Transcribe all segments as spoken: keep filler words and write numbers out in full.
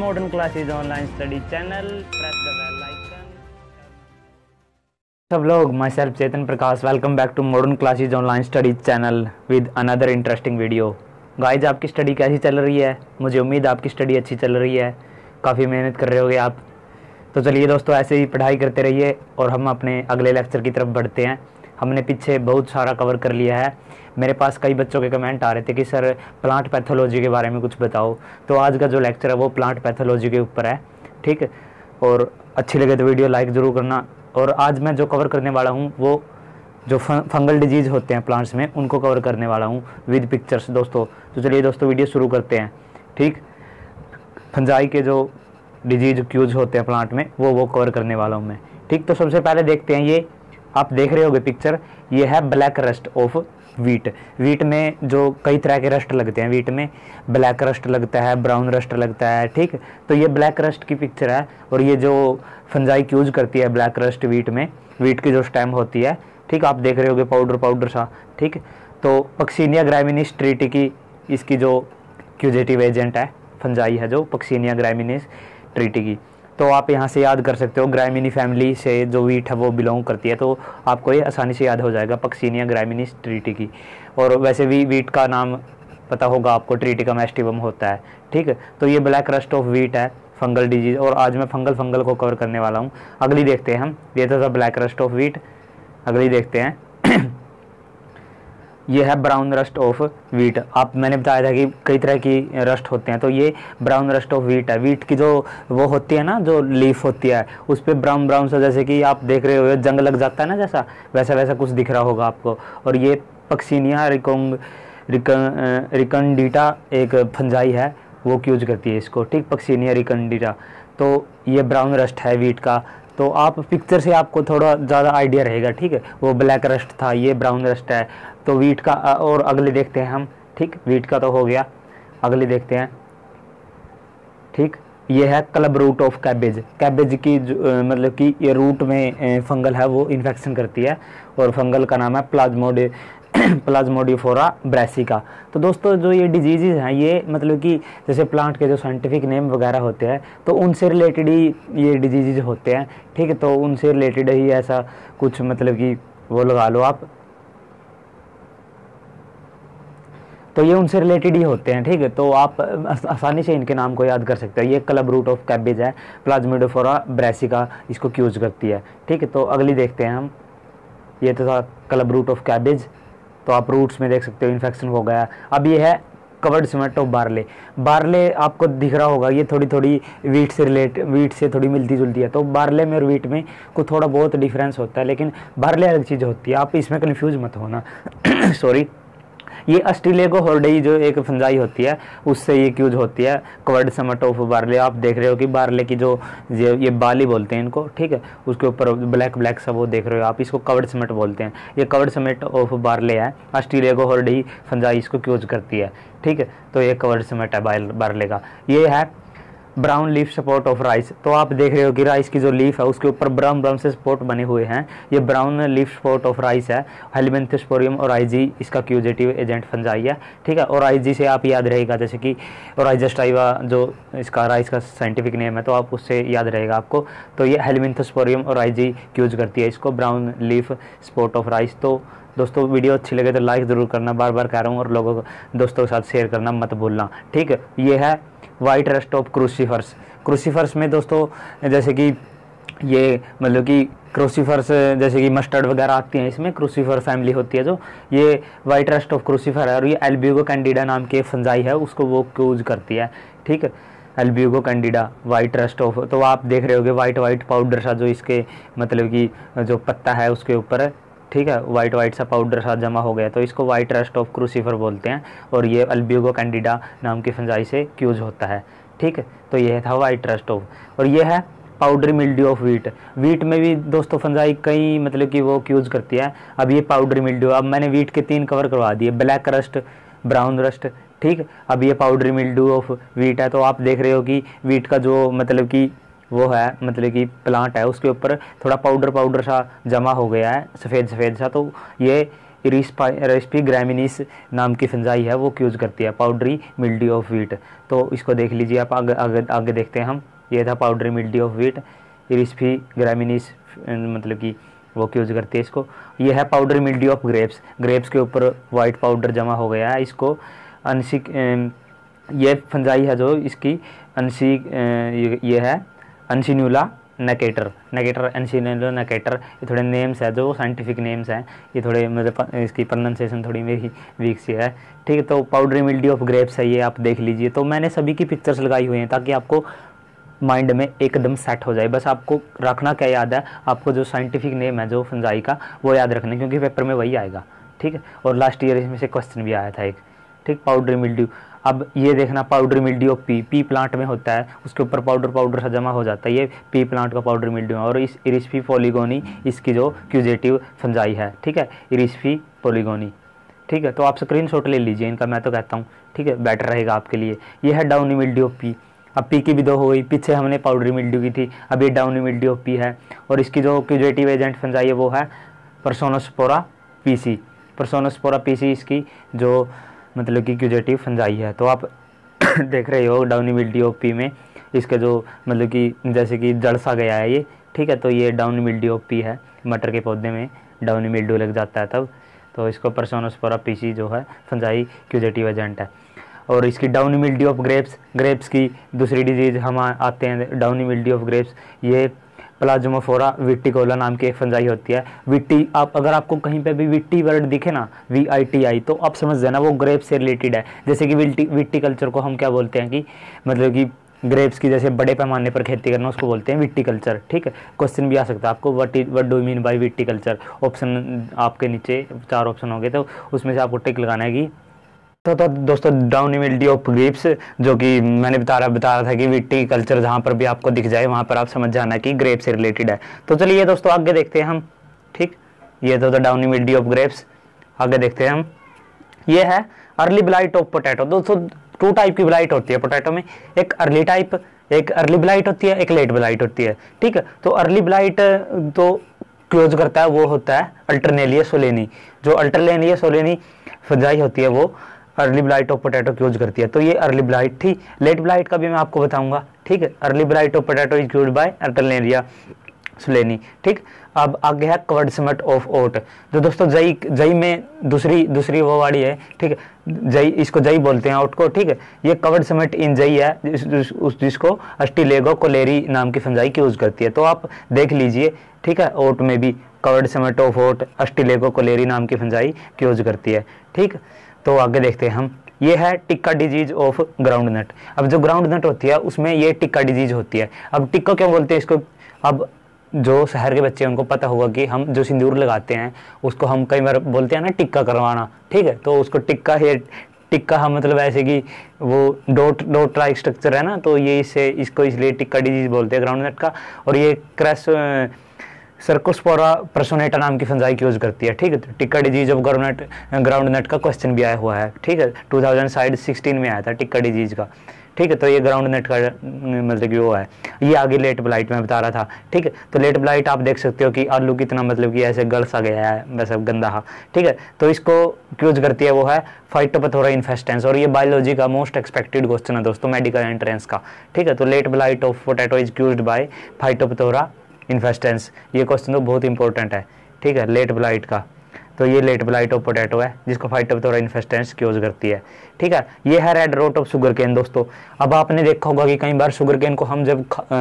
Modern Classes online study channel. Press the bell icon. सब लोग, myself Chetan Prakash, welcome back to modern classes online study channel with another interesting video. Guys, आपकी study कैसी चल रही है? मुझे उम्मीद आपकी स्टडी अच्छी चल रही है, काफ़ी मेहनत कर रहे होगे आप। तो चलिए दोस्तों, ऐसे ही पढ़ाई करते रहिए और हम अपने अगले लेक्चर की तरफ बढ़ते हैं। हमने पीछे बहुत सारा कवर कर लिया है। मेरे पास कई बच्चों के कमेंट आ रहे थे कि सर प्लांट पैथोलॉजी के बारे में कुछ बताओ। तो आज का जो लेक्चर है वो प्लांट पैथोलॉजी के ऊपर है, ठीक है। और अच्छी लगे तो वीडियो लाइक ज़रूर करना। और आज मैं जो कवर करने वाला हूँ वो जो फंगल डिजीज़ होते हैं प्लांट्स में, उनको कवर करने वाला हूँ विद पिक्चर्स दोस्तों। तो चलिए दोस्तों, वीडियो शुरू करते हैं, ठीक। फंजाई के जो डिजीज क्यूज होते हैं प्लांट में, वो वो कवर करने वाला हूँ मैं, ठीक। तो सबसे पहले देखते हैं, ये आप देख रहे होगे पिक्चर, ये है black rust of wheat. Wheat में जो कई तरह के रस्ट लगते हैं, वीट में ब्लैक रस्ट लगता है, ब्राउन रस्ट लगता है, ठीक। तो ये ब्लैक रस्ट की पिक्चर है और ये जो फंजाई क्यूज करती है ब्लैक रस्ट वीट में, वीट की जो स्टेम होती है, ठीक। आप देख रहे होगे पाउडर पाउडर सा, ठीक। तो पक्सीनिया ग्रामिनीस ट्रिटिकी इसकी जो क्यूजेटिव एजेंट है, फंजाई है जो पक्सीनिया ग्रामिनीस ट्रिटिकी। तो आप यहाँ से याद कर सकते हो, ग्रामिनी फैमिली से जो वीट है वो बिलोंग करती है, तो आपको ये आसानी से याद हो जाएगा, पक्सीनिया ग्रामिनीस ट्रिटिकी। और वैसे भी वीट का नाम पता होगा आपको, ट्रिटिकम एस्टिवम होता है, ठीक है। तो ये ब्लैक रस्ट ऑफ वीट है, फंगल डिजीज। और आज मैं फंगल फंगल को कवर करने वाला हूँ। अगली देखते हैं हम, ये तो था ब्लैक रस्ट ऑफ वीट। अगली देखते हैं ये है ब्राउन रस्ट ऑफ वीट। आप मैंने बताया था कि कई तरह की रस्ट होते हैं, तो ये ब्राउन रस्ट ऑफ वीट है। वीट की जो वो होती है ना, जो लीफ होती है, उस पर ब्राउन ब्राउन सा, जैसे कि आप देख रहे हो जंग लग जाता है ना, जैसा वैसा वैसा कुछ दिख रहा होगा आपको। और ये पक्सीनिया रिकोंग रिकन रिकनडीटा एक फंजाई है, वो क्यूज करती है इसको, ठीक। Puccinia recondita. तो ये ब्राउन रस्ट है वीट का। तो आप पिक्चर से आपको थोड़ा ज़्यादा आइडिया रहेगा, ठीक है। वो ब्लैक रस्ट था, ये ब्राउन रस्ट है। तो वीट का, और अगले देखते हैं हम, ठीक। वीट का तो हो गया, अगले देखते हैं, ठीक। ये है club root of cabbage. Cabbage की मतलब कि ये रूट में फंगल है, वो इन्फेक्शन करती है और फंगल का नाम है प्लाज्मोडे प्लाज्मोडिफोरा ब्रैसिका। तो दोस्तों, जो ये डिजीज़ हैं, ये मतलब कि जैसे प्लांट के जो साइंटिफिक नेम वगैरह होते हैं, तो उनसे रिलेटेड ही ये डिजीज़ होते हैं, ठीक है। तो उनसे रिलेटेड ही ऐसा कुछ मतलब कि वो लगा लो आप, तो ये उनसे रिलेटेड ही होते हैं, ठीक है। तो आप आसानी से इनके नाम को याद कर सकते हो। ये क्लब रूट ऑफ कैबेज है, प्लाज्मोडिफोरा ब्रैसिका इसको क्यूज करती है, ठीक है। तो अगली देखते हैं हम, ये तो था क्लब रूट ऑफ कैबेज। तो आप रूट्स में देख सकते हो इन्फेक्शन हो गया। अब ये है covered smut of barley. Barley आपको दिख रहा होगा, ये थोड़ी थोड़ी वीट से रिलेट वीट से थोड़ी मिलती जुलती है। तो बार्ले में और वीट में कुछ थोड़ा बहुत डिफरेंस होता है, लेकिन बार्ले अलग चीज़ होती है, आप इसमें कन्फ्यूज मत होना सॉरी। ये अस्ट्रेलियागो हॉर्डेई जो एक फंजाई होती है, उससे ये क्यूज होती है कवर्ड सिमेट ऑफ बार्ले। आप देख रहे हो कि बार्ले की जो ये बाली बोलते हैं इनको, ठीक है, उसके ऊपर ब्लैक ब्लैक सब वो देख रहे हो आप, इसको कवर्ड सिमेट बोलते हैं। ये कवर्ड सिमेट ऑफ बार्ले है, अस्ट्रेलियागो हॉर्डेई फंजाई इसको क्यूज करती है, ठीक है। तो ये कवर्ड सिमेट है बार्ले का। ये है brown leaf spot of rice. तो आप देख रहे हो कि राइस की जो लीफ है उसके ऊपर ब्राउन ब्राउन से स्पॉट बने हुए हैं, ये brown leaf spot of rice है। हेलिमेंथोस्पोरियम और आईजी इसका क्यूजेटिव एजेंट फंजाई है, ठीक है। और आईजी से आप याद रहेगा, जैसे कि ओराइजस्टाइवा जो इसका राइस का साइंटिफिक नेम है, तो आप उससे याद रहेगा आपको। तो ये हेलिमेंथोस्पोरियम और आईजी क्यूज करती है इसको, brown leaf spot of rice. तो दोस्तों, वीडियो अच्छी लगे तो लाइक ज़रूर करना, बार बार कह रहा हूँ, और लोगों को दोस्तों के साथ शेयर करना मत भूलना, ठीक है। ये है white rust of crucifers. Crucifers में दोस्तों जैसे कि ये मतलब कि क्रूसीफर्स जैसे कि मस्टर्ड वगैरह आती हैं, इसमें क्रूसीफर फैमिली होती है जो, ये वाइट रस्ट ऑफ क्रूसीफर है। और ये एल्ब्यूगो कैंडिडा नाम के फंजाई है, उसको वो क्यूज करती है, ठीक है। Albugo candida white rust of. तो आप देख रहे होगे वाइट वाइट पाउडर सा जो इसके मतलब कि जो पत्ता है उसके ऊपर, ठीक है, वाइट वाइट सा पाउडर सा जमा हो गया, तो इसको वाइट रस्ट ऑफ क्रूसीफर बोलते हैं। और ये एल्ब्यूगो कैंडिडा नाम की फंजाई से क्यूज होता है, ठीक है। तो ये था वाइट रस्ट ऑफ। और ये है powdery mildew of wheat. Wheat में भी दोस्तों फंजाई कई मतलब कि वो क्यूज करती है। अब ये पाउडरी मिल्ड्यू, अब मैंने वीट के तीन कवर करवा दिए, ब्लैक रस्ट, ब्राउन रस्ट, ठीक। अब ये पाउडरी मिल्ड्यू ऑफ वीट है। तो आप देख रहे हो कि वीट का जो मतलब कि वो है मतलब कि प्लांट है, उसके ऊपर थोड़ा पाउडर पाउडर सा जमा हो गया है, सफ़ेद सफ़ेद सा। तो ये इरिस्पी ग्रामिनीस नाम की फंजाई है वो यूज़ करती है पाउडरी मिल्ड्यू ऑफ वीट। तो इसको देख लीजिए आप, आगे आगे आगे देखते हैं हम। ये था powdery mildew of wheat, Erysiphe graminis मतलब कि वो यूज़ करती है इसको। ये है powdery mildew of grapes, grapes के ऊपर वाइट पाउडर जमा हो गया है, इसको अनसिक ये फंजाई है जो इसकी अनसी ये है अनसिन्यूला नेकेटर, नेकेटर एनसिन्यूला नेकेटर। ये थोड़े नेम्स है जो साइंटिफिक नेम्स हैं, ये थोड़े मतलब इसकी प्रोनाउंसिएशन थोड़ी मेरी वीक सी है, ठीक है। तो पाउडरी मिल्ड्यू ऑफ ग्रेप्स है ये, आप देख लीजिए। तो मैंने सभी की पिक्चर्स लगाई हुई हैं ताकि आपको माइंड में एकदम सेट हो जाए। बस आपको रखना क्या याद है, आपको जो साइंटिफिक नेम है जो फंजाई का वो याद रखना है, क्योंकि पेपर में वही आएगा, ठीक है। और लास्ट ईयर इसमें से क्वेश्चन भी आया था एक, ठीक, पाउडरी मिल्ड्यू। अब ये देखना powdery mildew of pea, pea plant में होता है, उसके ऊपर पाउडर पाउडर सा जमा हो जाता है, ये पी प्लांट का पाउडर मिल्ड्यू है। और इस इरिस्पी पॉलीगोनी इसकी जो क्यूजेटिव फंजाई है, ठीक है, इरिस्पी पॉलीगोनी, ठीक है। तो आप स्क्रीनशॉट ले लीजिए इनका, मैं तो कहता हूँ, ठीक है, बेटर रहेगा आपके लिए। ये है डाउनी मिल्ड्यू ऑफ पी। अब पी की भी दो हो गई, पीछे हमने पाउडरी मिल्ड्यू की थी, अब ये डाउनी मिल्ड्यू ऑफ पी है। और इसकी जो क्यूजेटिव एजेंट फंजाई है वो है पर्सोनोस्पोरा पीसी, पर्सोनोस्पोरा पीसी इसकी जो मतलब कि क्यूजेटिव फंजाई है। तो आप देख रहे हो डाउनी मिल्ड्यू ऑफ पी में इसके जो मतलब कि जैसे कि जड़ सा गया है ये, ठीक है। तो ये डाउनी मिल्ड्यू ऑफ पी है, मटर के पौधे में डाउनी मिल्ड्यू लग जाता है तब, तो इसको पर्सोनोस्पोरा पीसी जो है फंजाई क्यूजेटिव एजेंट है। और इसकी downy mildew of grapes, grapes की दूसरी डिजीज हम आते हैं डाउनी मिल्ड्यू ऑफ ग्रेप्स। ये प्लाज्मोफोरा विटिकोला नाम की एक फंजाई होती है। विट्टी, आप अगर आपको कहीं पे भी विट्टी वर्ड दिखे ना, वी आई टी आई, तो आप समझ जाना वो ग्रेप से रिलेटेड है। जैसे कि विट्टी विट्टी कल्चर को हम क्या बोलते हैं कि मतलब कि ग्रेप्स की जैसे बड़े पैमाने पर खेती करना उसको बोलते हैं विट्टी कल्चर, ठीक है। क्वेश्चन भी आ सकता है आपको, what is what do mean by विट्टी कल्चर। ऑप्शन आपके नीचे चार ऑप्शन होंगे, तो उसमें से आपको टिक लगाना है कि तो, तो दोस्तों डाउनी मिल्ड्यू ऑफ ग्रेप्स, जो कि मैंने बता रहा बता रहा था कि विट्टी कल्चर जहाँ पर भी आपको दिख जाए वहाँ पर आप समझ जाना कि ग्रेप से रिलेटेड है। तो चलिए दोस्तों आगे देखते हैं हम, ठीक। ये तो डाउनी मिल्ड्यू ऑफ ग्रेप्स, आगे देखते हैं हम। ये है अर्ली ब्लाइट ऑफ पोटैटो। दोस्तों टू टाइप की ब्लाइट होती है पोटैटो में, एक अर्ली टाइप, एक अर्ली ब्लाइट होती है, एक लेट ब्लाइट होती है, ठीक है। तो अर्ली ब्लाइट तो क्लोज करता है वो होता है अल्टरनेलिया सोलेनी। जो अल्टरनेलिया सोलेनी फंजाई होती है वो early blight of potato cause करती है। तो ये अर्ली ब्लाइट थी। लेट ब्लाइट का भी मैं आपको बताऊंगा, ठीक है। Early blight of potato is caused by Alternaria solani, ठीक। अब आगे है कवर्ड समट ऑफ ओट, जो दोस्तों जई जई में दूसरी दूसरी वो वाली है, ठीक है। जई, इसको जई बोलते हैं ओट को, ठीक है। ये कवर्ड समट इन जई है जिस, जिस, उस जिसको अस्टिलेगो कोलेरी नाम की फंजाई की यूज करती है। तो आप देख लीजिए, ठीक है, ओट में भी covered smut of oat Ustilago kolleri नाम की फंजाई की यूज करती है, ठीक। तो आगे देखते हैं हम। ये है tikka disease of groundnut. अब जो ग्राउंड नट होती है उसमें ये टिक्का डिजीज होती है। अब टिक्का क्यों बोलते हैं इसको, अब जो शहर के बच्चे हैं उनको पता होगा कि हम जो सिंदूर लगाते हैं उसको हम कई बार बोलते हैं ना टिक्का करवाना, ठीक है। तो उसको टिक्का है, टिक्का हम मतलब ऐसे कि वो डॉट डॉट लाइक स्ट्रक्चर है ना, तो ये इससे इसको इसलिए टिक्का डिजीज बोलते हैं ग्राउंड नट का। और ये क्रैश सर्कोस्पोरा पर्सोनेटा नाम की फंजाई की यूज करती है, ठीक है। Tikka disease of groundnut groundnut का क्वेश्चन भी आया हुआ है, ठीक है। टू थाउजेंड सिक्सटीन में आया था टिक्का डिजीज का, ठीक है। तो ये ग्राउंड नट का मतलब कि वो है। ये आगे लेट ब्लाइट में बता रहा था, ठीक है। तो लेट ब्लाइट आप देख सकते हो कि आलू कितना मतलब कि ऐसे गल सा गया है वैसे गंदा, ठीक है। तो इसको यूज करती है वो है फाइटोपथोरा इन्फेस्टेंस। और ये बायोलॉजी का मोस्ट एक्सपेक्टेड क्वेश्चन है दोस्तों मेडिकल एंट्रेंस का, ठीक है। तो late blight of potato is caused by Phytophthora infestans, ये क्वेश्चन तो बहुत इंपॉर्टेंट है, ठीक है, लेट ब्लाइट का। तो ये लेट ब्लाइट ऑफ पोटैटो है जिसको फाइटोपथोरा इन्फेस्टेंस यूज करती है, ठीक है। ये है red rot of sugarcane दोस्तों। अब आपने देखा होगा कि कई बार शुगर केन को हम जब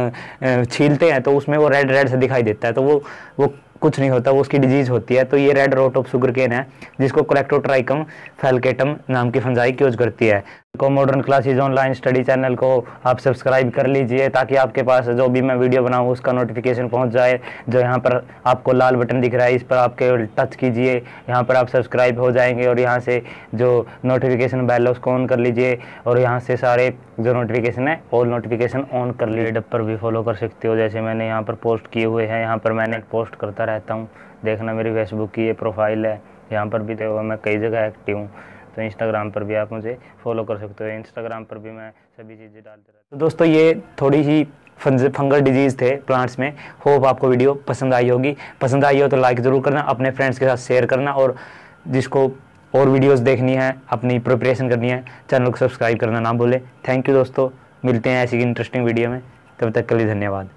छीलते हैं तो उसमें वो रेड रेड से दिखाई देता है, तो वो वो कुछ नहीं होता, वो उसकी डिजीज होती है। तो ये red rot of sugarcane है जिसको कोलेक्टोट्राइकम फैल्केटम नाम की फंजाई यूज करती है। को modern classes online study channel को आप सब्सक्राइब कर लीजिए ताकि आपके पास जो भी मैं वीडियो बनाऊँ उसका नोटिफिकेशन पहुंच जाए। जो यहाँ पर आपको लाल बटन दिख रहा है इस पर आप केवल टच कीजिए, यहाँ पर आप सब्सक्राइब हो जाएंगे और यहाँ से जो नोटिफिकेशन बेल है उसको ऑन कर लीजिए और यहाँ से सारे जो नोटिफिकेशन है ऑल नोटिफिकेशन ऑन कर लीजिए। डब पर भी फॉलो कर सकते हो, जैसे मैंने यहाँ पर पोस्ट किए हुए हैं, यहाँ पर मैंने पोस्ट करता रहता हूँ। देखना मेरी फेसबुक की ये प्रोफाइल है, यहाँ पर भी देखो मैं कई जगह एक्टिव हूँ। तो इंस्टाग्राम पर भी आप मुझे फॉलो कर सकते हो, इंस्टाग्राम पर भी मैं सभी चीज़ें डालते रहता हूँ। तो दोस्तों ये थोड़ी ही फंगल डिजीज़ थे प्लांट्स में। होप आपको वीडियो पसंद आई होगी, पसंद आई हो तो लाइक ज़रूर करना, अपने फ्रेंड्स के साथ शेयर करना और जिसको और वीडियोस देखनी है, अपनी प्रिपरेशन करनी है, चैनल को सब्सक्राइब करना ना भूलें। थैंक यू दोस्तों, मिलते हैं ऐसी इंटरेस्टिंग वीडियो में, तब तक के लिए धन्यवाद।